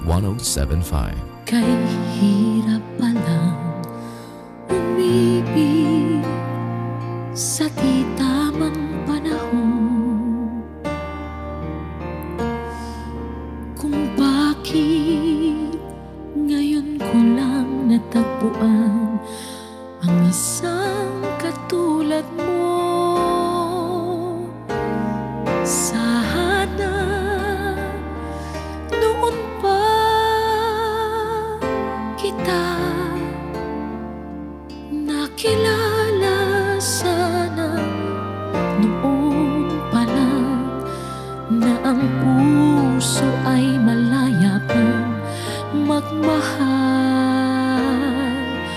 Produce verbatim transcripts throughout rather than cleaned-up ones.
one oh seven point five. Kay hirap palang umibig sa di tamang panahon, kung bakit ngayon ko lang natagpuan ang isang katulad mo. Sana noon pa kita nakilala, sana noon pa lang na ang puso ay malaya pang magmahal.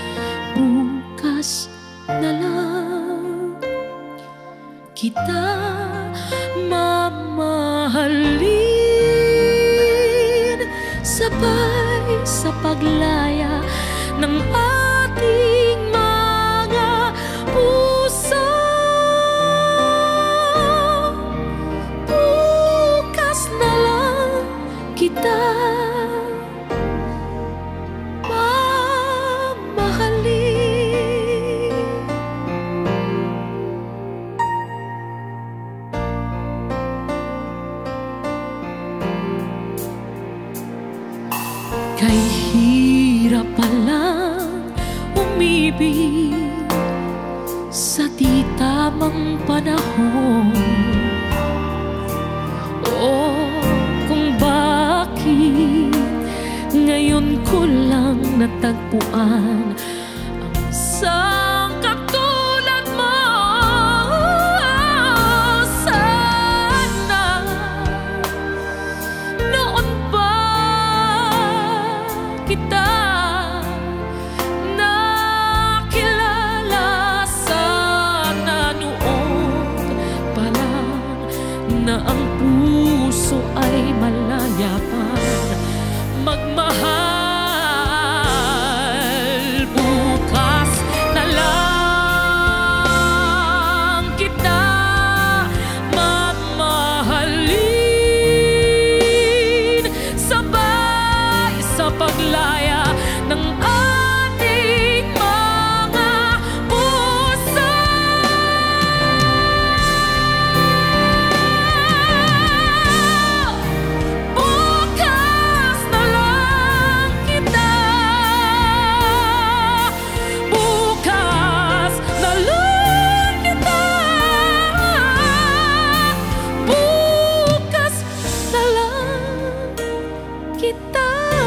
Bukas na lang kita mamahalin, sabay sa paglaya ng ating mga puso. Bukas na lang kita kay hirap palang umibig sa di tamang panahon. Oh, kung bakit ngayon ko lang natagpuan ang isang katulad mo. Sana noon pa kita nakilala, sana noon pa lang na ang puso ay malaya pa magmahal. Bukas na lang kita mamahalin, sabay sa paglaya ng ating mga puso. Bukas na lang kita, bukas na lang kita, bukas na lang kita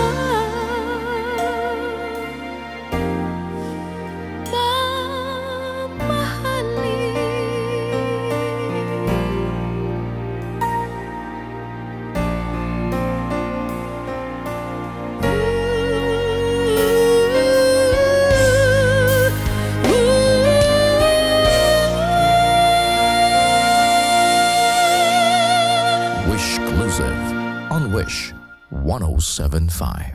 WISHclusive on Wish one oh seven point five.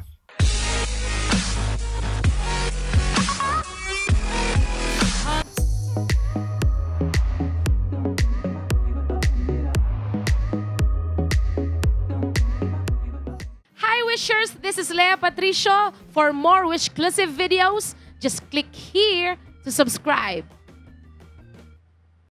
Hi Wishers, this is Leah Patricio. For more WISHclusive videos, just click here to subscribe.